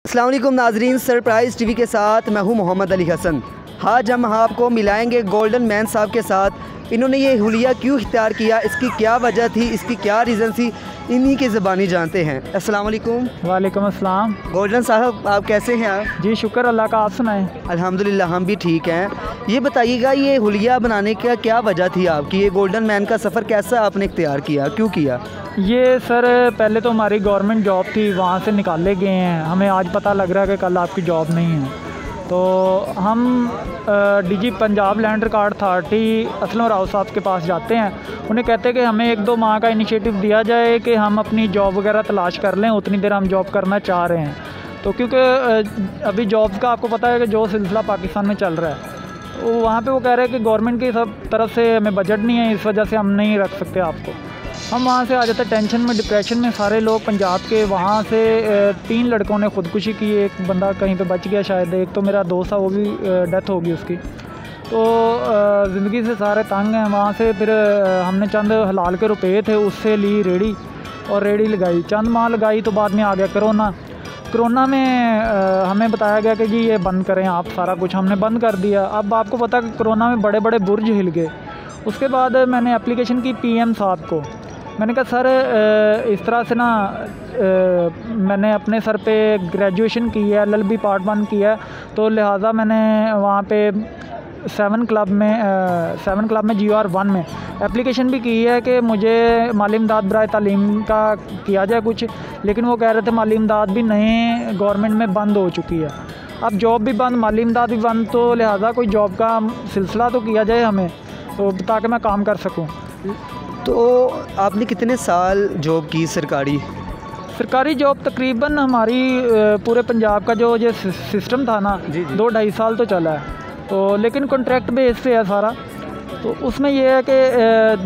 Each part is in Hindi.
अस्सलाम वालेकुम नाजरीन, सरप्राइज़ टीवी के साथ मैं हूं मोहम्मद अली हसन। आज हम आपको मिलाएंगे गोल्डन मैन साहब के साथ। इन्होंने ये हुलिया क्यों इख्तियार किया, इसकी क्या वजह थी, इसकी क्या रीज़न थी, इन्हीं की ज़बानी जानते हैं। अस्सलाम वालेकुम। वालेकुम अस्सलाम। गोल्डन साहब आप कैसे हैं? आप जी शुक्र अल्लाह का, आप सुनाएं। अल्हम्दुलिल्लाह हम भी ठीक हैं। ये बताइएगा ये हुलिया बनाने का क्या वजह थी आपकी, ये गोल्डन मैन का सफ़र कैसा आपने इख्तियार किया, क्यों किया? ये सर पहले तो हमारी गवर्नमेंट जॉब थी, वहाँ से निकाले गए हैं। हमें आज पता लग रहा है कि कल आपकी जॉब नहीं है, तो हम DG Punjab land record authority Aslam Rao साहब के पास जाते हैं। उन्हें कहते हैं कि हमें 1-2 माह का इनिशिएटिव दिया जाए कि हम अपनी जॉब वगैरह तलाश कर लें, उतनी देर हम जॉब करना चाह रहे हैं। तो क्योंकि अभी जॉब्स का आपको पता है कि जो सिलसिला पाकिस्तान में चल रहा है, वो वहाँ पे वो कह रहे हैं कि गवर्नमेंट की सब तरफ से हमें बजट नहीं है, इस वजह से हम नहीं रख सकते आपको। हम वहाँ से आ जाते हैं टेंशन में, डिप्रेशन में सारे लोग पंजाब के। वहाँ से 3 लड़कों ने ख़ुदकुशी की, एक बंदा कहीं पे बच गया शायद, एक तो मेरा दोस्त था वो भी डेथ होगी उसकी। तो ज़िंदगी से सारे तंग हैं। वहाँ से फिर हमने चंद हलाल के रुपए थे, उससे ली रेडी और रेडी लगाई। चंद माह लगाई तो बाद में आ गया कोरोना में हमें बताया गया कि जी ये बंद करें आप सारा कुछ। हमने बंद कर दिया। अब आपको पता है कि कोरोना में बड़े बड़े बुर्ज हिल गए। उसके बाद मैंने एप्लीकेशन की पीएम साहब को। मैंने कहा सर इस तरह से ना मैंने अपने सर पे ग्रेजुएशन की है, LLB पार्ट 1 किया है, तो लिहाजा मैंने वहाँ पे 7 क्लब में GR1 में एप्लीकेशन भी की है कि मुझे माली इमदाद बराए तालीम का किया जाए कुछ। लेकिन वो कह रहे थे माली इमदाद भी नए गवर्नमेंट में बंद हो चुकी है। अब जॉब भी बंद, माली इमदाद भी बंद, तो लिहाजा कोई जॉब का सिलसिला तो किया जाए हमें, तो ताकि मैं काम कर सकूँ। तो आपने कितने साल जॉब की सरकारी जॉब? तकरीबन हमारी पूरे पंजाब का जो सिस्टम था ना, 2-2.5 साल तो चला है। तो लेकिन कॉन्ट्रैक्ट बेस पे है सारा। तो उसमें यह है कि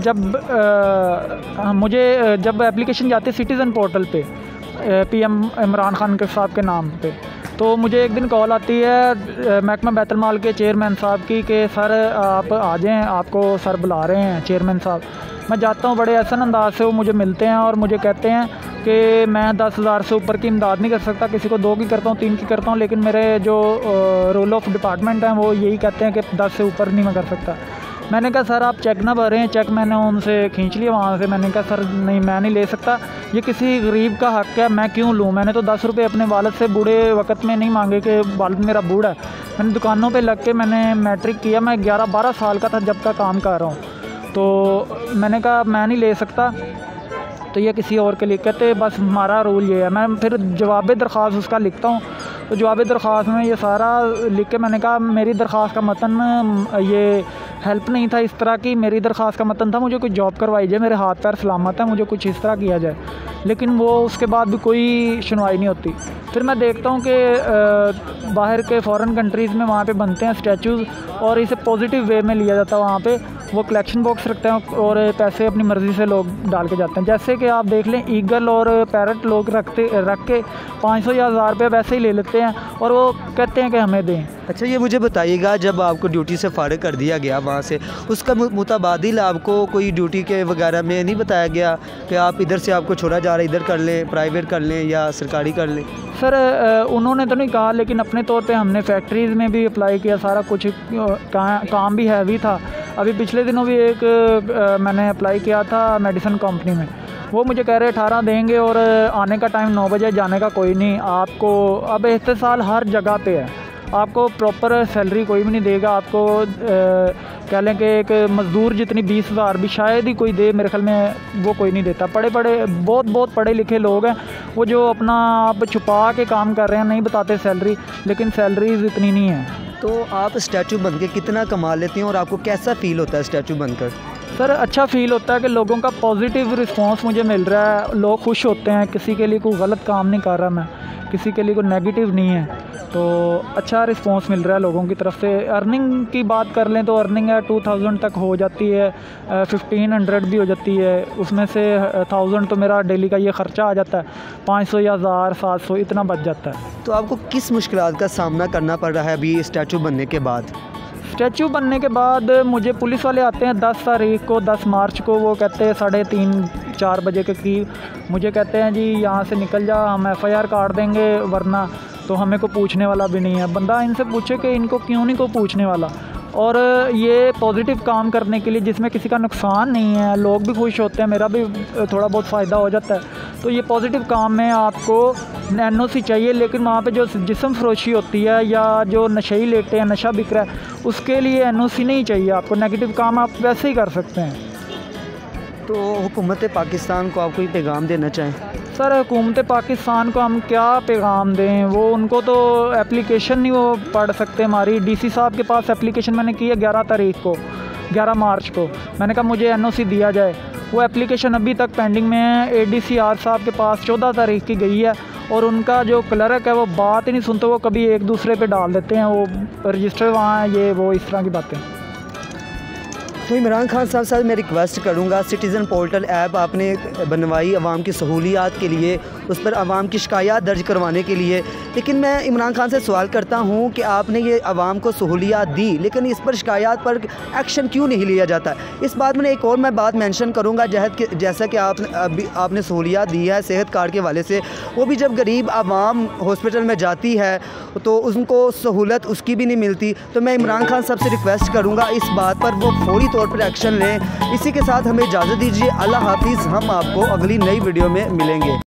जब एप्लीकेशन जाती है सिटीज़न पोर्टल पे PM इमरान खान के साहब के नाम पे, तो मुझे एक दिन कॉल आती है महकमा बैतुल माल के चेयरमैन साहब की कि सर आप आ जाएँ, आपको सर बुला रहे हैं चेयरमैन साहब। मैं जाता हूँ, बड़े एहसन अंदाज से वो मुझे मिलते हैं और मुझे कहते हैं कि मैं 10,000 से ऊपर की इमदाद नहीं कर सकता, किसी को 2 की करता हूँ, 3 की करता हूँ, लेकिन मेरे जो रोल ऑफ डिपार्टमेंट हैं वो यही कहते हैं कि 10 से ऊपर नहीं मैं कर सकता। मैंने कहा सर आप चेक ना भरें। चेक मैंने उनसे खींच लिया वहाँ से। मैंने कहा सर नहीं, मैं नहीं ले सकता, ये किसी गरीब का हक़ है, मैं क्यों लूँ? मैंने तो 10 रुपये अपने वालिद से बूढ़े वक्त में नहीं मांगे कि वालिद मेरा बूढ़ा है। मैंने दुकानों पे लग के मैंने मैट्रिक किया। मैं 11-12 साल का था जब का काम कर रहा हूँ। तो मैंने कहा मैं नहीं ले सकता, तो ये किसी और के लिए। कहते बस हमारा रूल ये है। मैं फिर जवाब दरख्वास्त उसका लिखता हूँ। तो जवाब दरख्वास्त में ये सारा लिख के मैंने कहा मेरी दरख्वास्त का मतन ये हेल्प नहीं था इस तरह की, मेरी दरख्वास्त का मतन था मुझे कोई जॉब करवाई जाए, मेरे हाथ पैर सलामत है, मुझे कुछ इस तरह किया जाए। लेकिन वो उसके बाद भी कोई सुनवाई नहीं होती। फिर मैं देखता हूँ कि बाहर के फ़ॉरेन कंट्रीज़ में वहाँ पे बनते हैं स्टैचूज़ और इसे पॉजिटिव वे में लिया जाता है। वहाँ पे वो कलेक्शन बॉक्स रखते हैं और पैसे अपनी मर्ज़ी से लोग डाल के जाते हैं। जैसे कि आप देख लें ईगल और पैरट लोग रख के 500 या 1000 रुपये वैसे ही ले लेते हैं और वो कहते हैं कि हमें दें। अच्छा ये मुझे बताइएगा, जब आपको ड्यूटी से फ़ारिग कर दिया गया वहाँ से, उसका मुताबादिल आपको कोई ड्यूटी के वगैरह में नहीं बताया गया कि आप इधर से आपको छोड़ा जा रहा है, इधर कर लें, प्राइवेट कर लें या सरकारी कर लें? सर उन्होंने तो नहीं कहा, लेकिन अपने तौर पे हमने फैक्ट्रीज़ में भी अप्लाई किया, सारा कुछ काम भी हैवी था। अभी पिछले दिनों भी एक मैंने अप्लाई किया था मेडिसिन कंपनी में। वो मुझे कह रहे 18 देंगे और आने का टाइम 9 बजे, जाने का कोई नहीं आपको। अब इस्तेसाल हर जगह पे है, आपको प्रॉपर सैलरी कोई भी नहीं देगा। आपको कह लें कि एक मज़दूर जितनी 20,000 भी शायद ही कोई दे, मेरे ख्याल में वो कोई नहीं देता। बहुत पढ़े लिखे लोग हैं वो जो अपना आप छुपा के काम कर रहे हैं, नहीं बताते सैलरी, लेकिन सैलरीज इतनी नहीं है। तो आप स्टैचू बन के कितना कमा लेते हैं और आपको कैसा फ़ील होता है स्टैचू बनकर? सर अच्छा फ़ील होता है कि लोगों का पॉजिटिव रिस्पांस मुझे मिल रहा है, लोग खुश होते हैं। किसी के लिए कोई गलत काम नहीं कर रहा मैं, किसी के लिए कोई नेगेटिव नहीं है, तो अच्छा रिस्पांस मिल रहा है लोगों की तरफ से। अर्निंग की बात कर लें तो अर्निंग है 2000 तक हो जाती है, 1500 भी हो जाती है, उसमें से 1000 तो मेरा डेली का ये ख़र्चा आ जाता है, 500 या 1000 700 इतना बच जाता है। तो आपको किस मुश्किलात का सामना करना पड़ रहा है अभी स्टैचू बनने के बाद? स्टैचू बनने के बाद मुझे पुलिस वाले आते हैं 10 तारीख को, 10 मार्च को। वो कहते हैं 3:30-4 बजे के करीब मुझे कहते हैं जी यहाँ से निकल जा, हम FIR काट देंगे वरना तो हमें को पूछने वाला भी नहीं है। बंदा इनसे पूछे कि इनको क्यों नहीं को पूछने वाला। और ये पॉजिटिव काम करने के लिए जिसमें किसी का नुकसान नहीं है, लोग भी खुश होते हैं, मेरा भी थोड़ा बहुत फ़ायदा हो जाता है, तो ये पॉजिटिव काम में आपको NOC चाहिए। लेकिन वहाँ पे जो जिस्म फरोशी होती है या जो नशेई लेटे हैं, नशा बिक रहा है, उसके लिए NOC नहीं चाहिए आपको। नेगेटिव काम आप वैसे ही कर सकते हैं। तो हुकूमत पाकिस्तान को आप कोई पैगाम देना चाहें? सर, हुकूमत पाकिस्तान को हम क्या पैगाम दें, वो उनको तो एप्लीकेशन नहीं वो पढ़ सकते। हमारी DC साहब के पास एप्लीकेशन मैंने की है 11 मार्च को, मैंने कहा मुझे NOC दिया जाए। वो एप्लीकेशन अभी तक पेंडिंग में है। ADCR साहब के पास 14 तारीख की गई है और उनका जो क्लर्क है वो बात ही नहीं सुनते, वो कभी एक दूसरे पे डाल देते हैं, वो रजिस्टर वहाँ है, ये वो इस तरह की बातें। तो इमरान खान साहब मैं रिक्वेस्ट करूँगा, सिटीज़न पोर्टल ऐप आपने बनवाई आवाम की सहूलियात के लिए, उस पर आवाम की शिकायत दर्ज करवाने के लिए, लेकिन मैं इमरान खान से सवाल करता हूँ कि आपने ये आवाम को सहूलियात दी, लेकिन इस पर शिकायत पर एक्शन क्यों नहीं लिया जाता? इस बात में एक और मैं बात मेंशन करूँगा, जैसा कि आपने सहूलियात दी है सेहत कार्ड के हवाले से, वो भी जब गरीब आवाम हॉस्पिटल में जाती है तो उनको सहूलत उसकी भी नहीं मिलती। तो मैं इमरान खान साहब से रिक्वेस्ट करूँगा इस बात पर वो फौरी तौर पर एक्शन लें। इसी के साथ हमें इजाज़त दीजिए। अल्लाह हाफिज़। हम आपको अगली नई वीडियो में मिलेंगे।